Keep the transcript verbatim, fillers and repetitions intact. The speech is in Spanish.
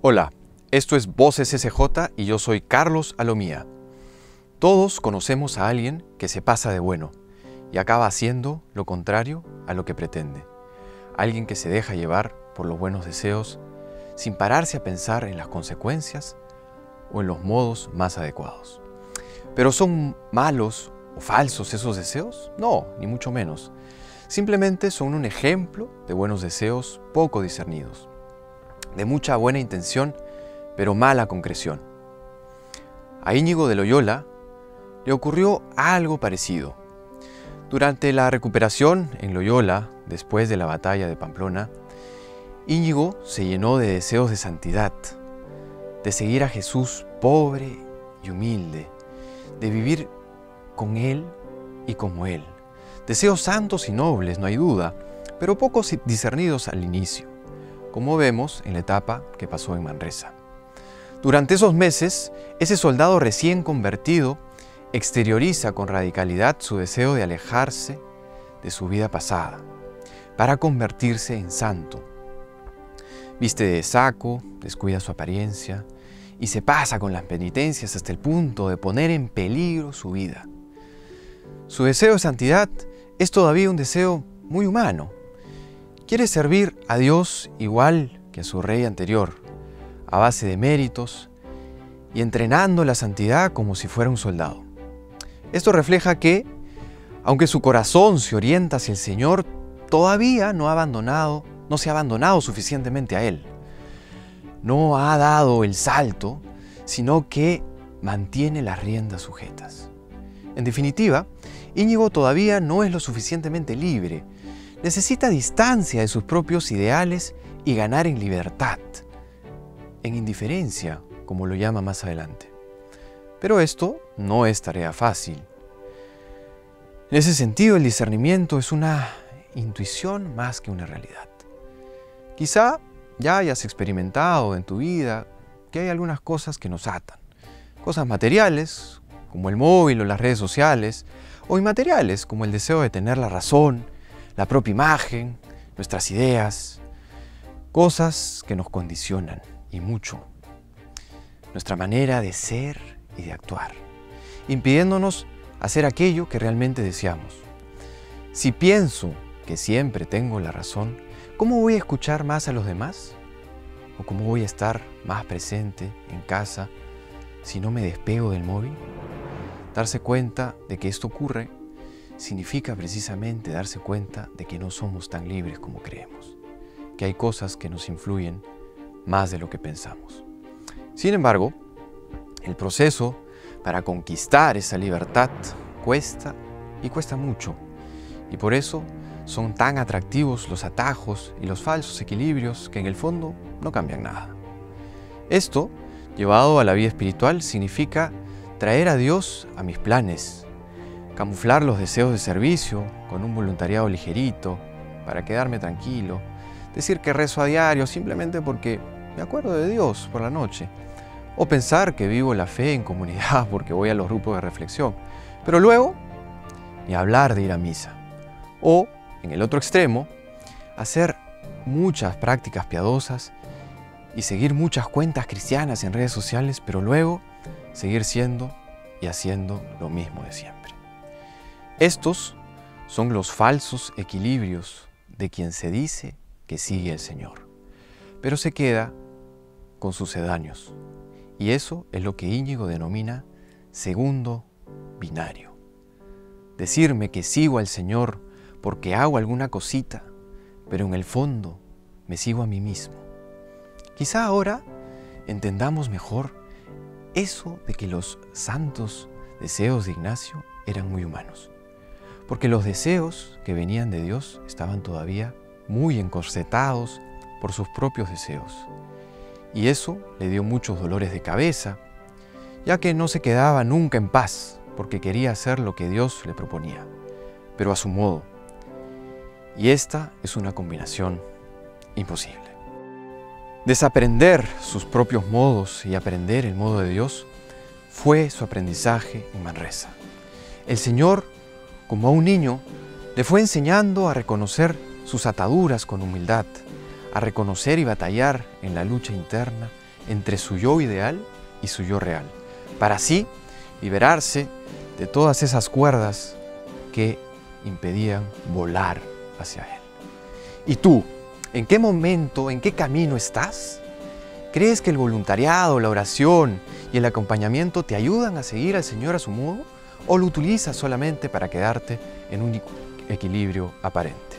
Hola, esto es Voces S J y yo soy Carlos Alomía. Todos conocemos a alguien que se pasa de bueno y acaba haciendo lo contrario a lo que pretende. Alguien que se deja llevar por los buenos deseos sin pararse a pensar en las consecuencias o en los modos más adecuados. ¿Pero son malos o falsos esos deseos? No, ni mucho menos. Simplemente son un ejemplo de buenos deseos poco discernidos, de mucha buena intención, pero mala concreción. A Íñigo de Loyola le ocurrió algo parecido. Durante la recuperación en Loyola, después de la batalla de Pamplona, Íñigo se llenó de deseos de santidad, de seguir a Jesús pobre y humilde, de vivir con Él y como Él. Deseos santos y nobles, no hay duda, pero poco discernidos al inicio, como vemos en la etapa que pasó en Manresa. Durante esos meses, ese soldado recién convertido exterioriza con radicalidad su deseo de alejarse de su vida pasada, para convertirse en santo. Viste de saco, descuida su apariencia y se pasa con las penitencias hasta el punto de poner en peligro su vida. Su deseo de santidad es todavía un deseo muy humano. Quiere servir a Dios igual que a su rey anterior, a base de méritos y entrenando la santidad como si fuera un soldado. Esto refleja que, aunque su corazón se orienta hacia el Señor, todavía no ha abandonado, no se ha abandonado suficientemente a Él. No ha dado el salto, sino que mantiene las riendas sujetas. En definitiva, Íñigo todavía no es lo suficientemente libre. Necesita distancia de sus propios ideales y ganar en libertad, en indiferencia, como lo llama más adelante. Pero esto no es tarea fácil. En ese sentido, el discernimiento es una intuición más que una realidad. Quizá ya hayas experimentado en tu vida que hay algunas cosas que nos atan. Cosas materiales, como el móvil o las redes sociales, o inmateriales, como el deseo de tener la razón, la propia imagen, nuestras ideas. Cosas que nos condicionan, y mucho, nuestra manera de ser y de actuar, impidiéndonos hacer aquello que realmente deseamos. Si pienso que siempre tengo la razón, ¿cómo voy a escuchar más a los demás? ¿O cómo voy a estar más presente en casa si no me despego del móvil? Darse cuenta de que esto ocurre significa precisamente darse cuenta de que no somos tan libres como creemos, que hay cosas que nos influyen más de lo que pensamos. Sin embargo, el proceso para conquistar esa libertad cuesta y cuesta mucho, y por eso son tan atractivos los atajos y los falsos equilibrios que en el fondo no cambian nada. Esto, llevado a la vida espiritual, significa traer a Dios a mis planes, camuflar los deseos de servicio con un voluntariado ligerito para quedarme tranquilo, decir que rezo a diario simplemente porque me acuerdo de Dios por la noche, o pensar que vivo la fe en comunidad porque voy a los grupos de reflexión, pero luego ni hablar de ir a misa. O, en el otro extremo, hacer muchas prácticas piadosas y seguir muchas cuentas cristianas en redes sociales, pero luego seguir siendo y haciendo lo mismo de siempre. Estos son los falsos equilibrios de quien se dice que sigue al Señor, pero se queda con sucedáneos. Y eso es lo que Íñigo denomina segundo binario. Decirme que sigo al Señor porque hago alguna cosita, pero en el fondo me sigo a mí mismo. Quizá ahora entendamos mejor eso de que los santos deseos de Ignacio eran muy humanos, porque los deseos que venían de Dios estaban todavía muy encorsetados por sus propios deseos. Y eso le dio muchos dolores de cabeza, ya que no se quedaba nunca en paz, porque quería hacer lo que Dios le proponía, pero a su modo. Y esta es una combinación imposible. Desaprender sus propios modos y aprender el modo de Dios fue su aprendizaje en Manresa. El Señor, como a un niño, le fue enseñando a reconocer sus ataduras con humildad, a reconocer y batallar en la lucha interna entre su yo ideal y su yo real, para así liberarse de todas esas cuerdas que impedían volar hacia Él. ¿Y tú, en qué momento, en qué camino estás? ¿Crees que el voluntariado, la oración y el acompañamiento te ayudan a seguir al Señor a su modo? ¿O lo utilizas solamente para quedarte en un equilibrio aparente?